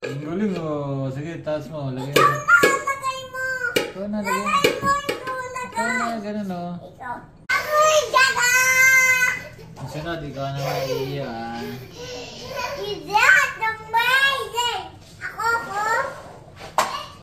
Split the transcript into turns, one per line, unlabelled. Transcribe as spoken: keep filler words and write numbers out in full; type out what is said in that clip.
Ang galing oh. Sige, taas mo. Lagay mo.
Lagay mo.
Ikaw na, lagay mo.
Lagay mo. Ikaw na.
Ikaw na, ganun oh.
Ikaw. Ako'y jaga!
Ang sunod, ikaw na maiiyan.